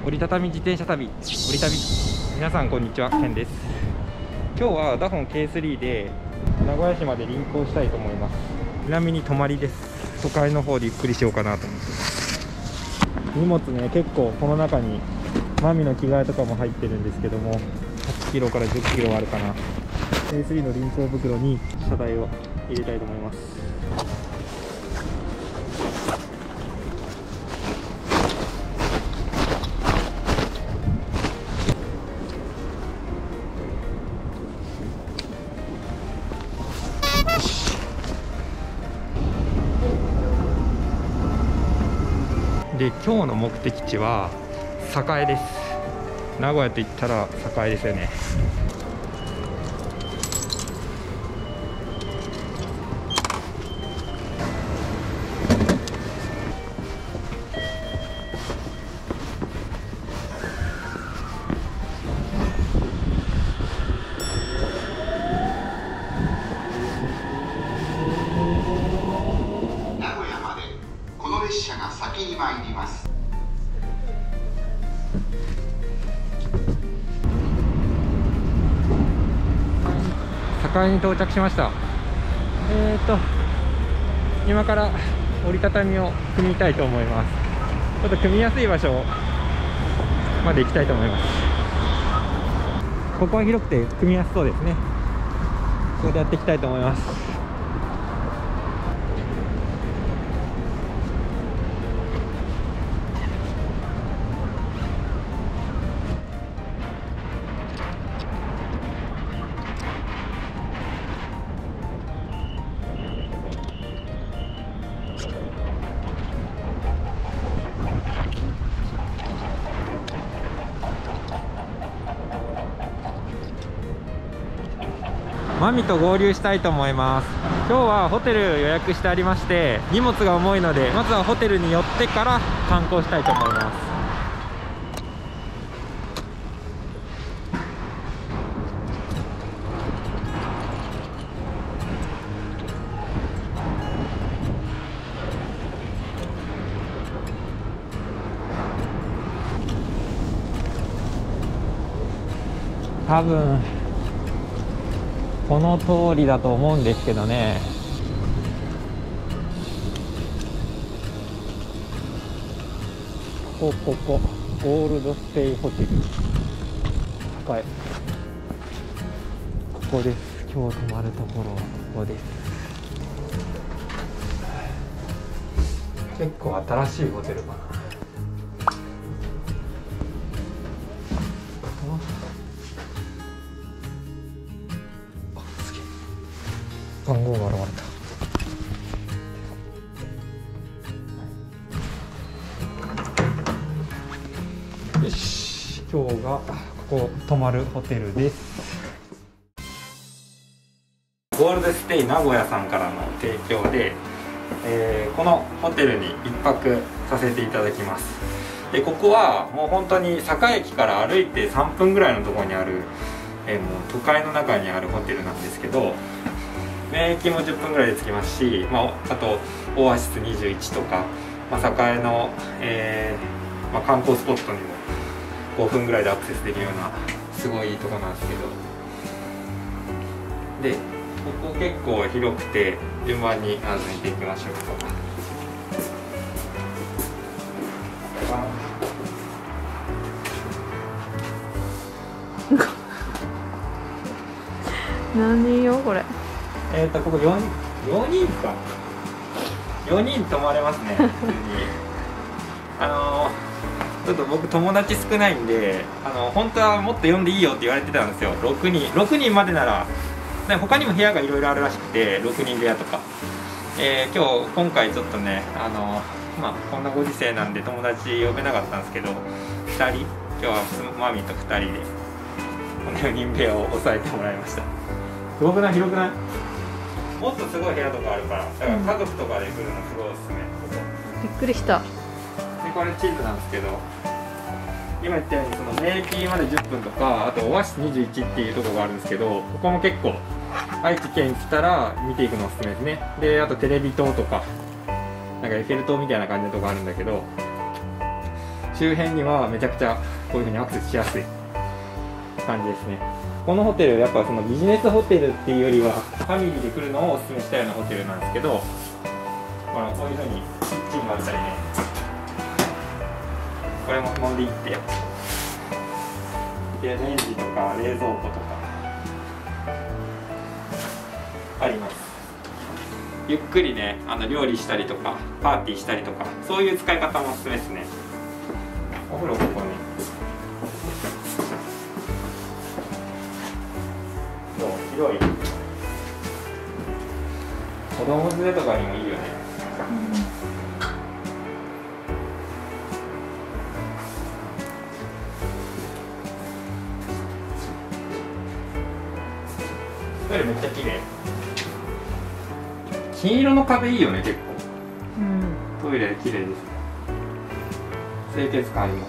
折りたたみ自転車旅、折り旅。皆さんこんにちは、ケンです。今日はダフォン K3 で名古屋市まで臨行したいと思います。南に泊まりです。都会の方でゆっくりしようかなと思って。荷物ね、結構この中にマミの着替えとかも入ってるんですけども、8キロから10キロあるかな。K3 の臨行袋に車体を入れたいと思います。で、今日の目的地は栄です。名古屋といったら栄ですよね。 名古屋までこの列車が先に参ります。 栄に到着しました。今から折りたたみを組みたいと思います。ちょっと組みやすい場所まで行きたいと思います。ここは広くて組みやすそうですね。ここでやっていきたいと思います。マミと合流したいと思います。今日はホテル予約してありまして、荷物が重いのでまずはホテルに寄ってから観光したいと思います。多分この通りだと思うんですけどね。ここゴールドステイホテル高い。ここです。今日泊まるところはここです。結構新しいホテルかな。番号が現れた。よし、今日がここ泊まるホテルです。ゴールドステイ名古屋さんからの提供で、このホテルに1泊させていただきます。で、ここはもう本当に栄駅から歩いて3分ぐらいのところにある、もう都会の中にあるホテルなんですけど、名駅も10分ぐらいで着きますし、あとオアシス21とか、栄の、観光スポットにも5分ぐらいでアクセスできるようなすごいいいとこなんですけど、でここ結構広くて順番にまず見ていきましょうか。 何よこれ。 ここ4人か。4人泊まれますね、普通に。ちょっと僕友達少ないんで、本当はもっと呼んでいいよって言われてたんですよ。6人までなら。他にも部屋がいろいろあるらしくて、6人部屋とか。今回ちょっとね、こんなご時世なんで友達呼べなかったんですけど、2人、今日はマミと2人でこの4人部屋を抑えてもらいました。すごくない？広くない？もっとすごい部屋とかあるから、だから家族とかで来るのすごいおすすめ。 びっくりした。 で、これ地図なんですけど、今言ったようにその名駅まで10分とか、あとオアシス21っていうところがあるんですけど、ここも結構愛知県来たら見ていくのおすすめですね。で、あとテレビ塔とかなんかエッフェル塔みたいな感じのとこあるんだけど、 周辺にはめちゃくちゃこういう風にアクセスしやすい感じですね。このホテルやっぱそのビジネスホテルっていうよりはファミリーで来るのをおすすめしたようなホテルなんですけど、こういう風にキッチンがあったりね、これも飲んでいってでレンジとか冷蔵庫とかあります。ゆっくりね料理したりとかパーティーしたりとかそういう使い方もおすすめですね。お風呂ここね、広い、子供連れとかにもいいよね。トイレめっちゃ綺麗。金色の壁いいよね結構。トイレ綺麗です。清潔感あります。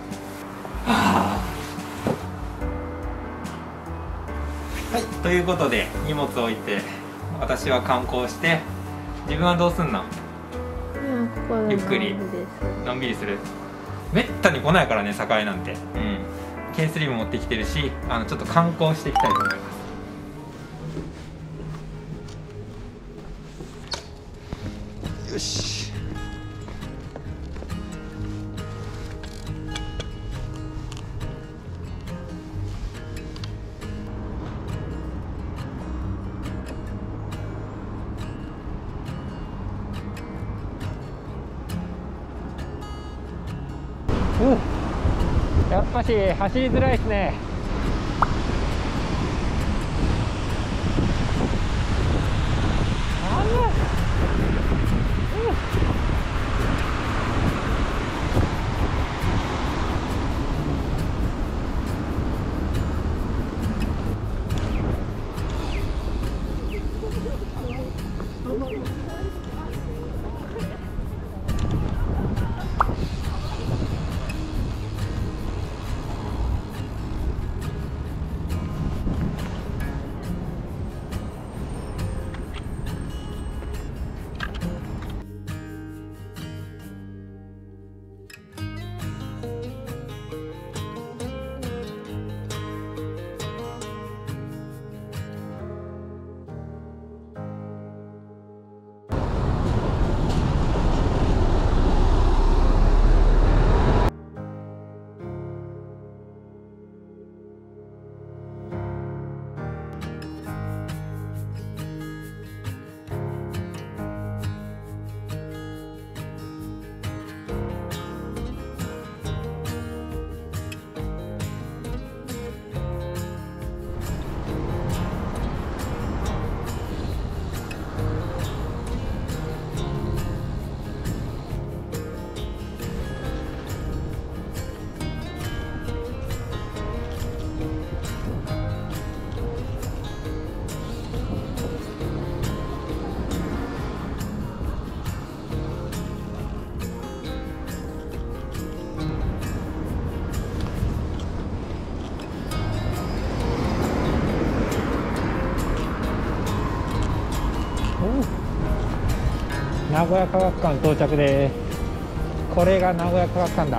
はい、ということで荷物置いて私は観光して、自分はどうすんの？ゆっくりのんびりする。めったに来ないからね栄なんて。ケースリーも持ってきてるし、ちょっと観光していきたいと思います。よし。やっぱし走りづらいですね。名古屋科学館到着です。これが名古屋科学館だ。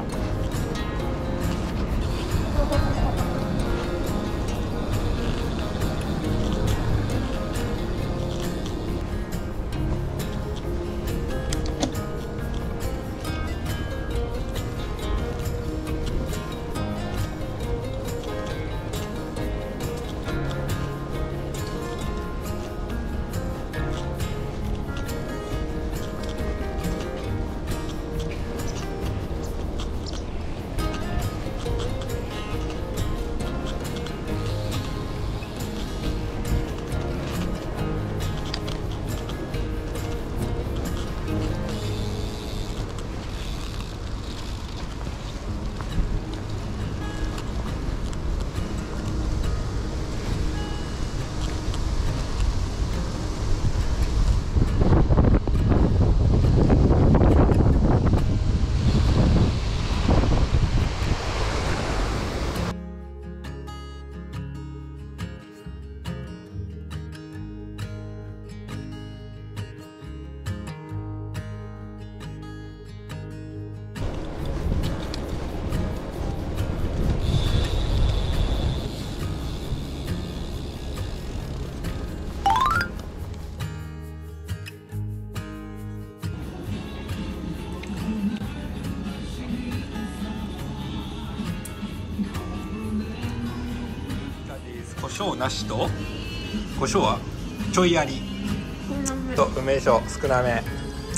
椒なしと胡椒はちょいありと梅酒少なめ。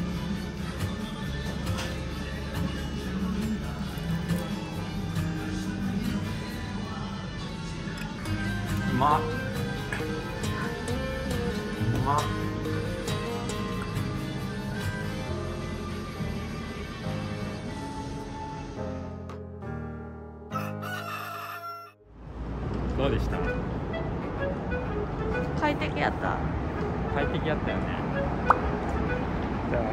うまっうまっ。どうでした？ 快適やった。 快適やったよね。じゃあ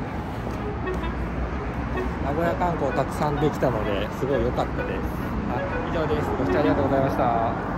名古屋観光たくさんできたのですごい良かったです。以上です。ご視聴ありがとうございました。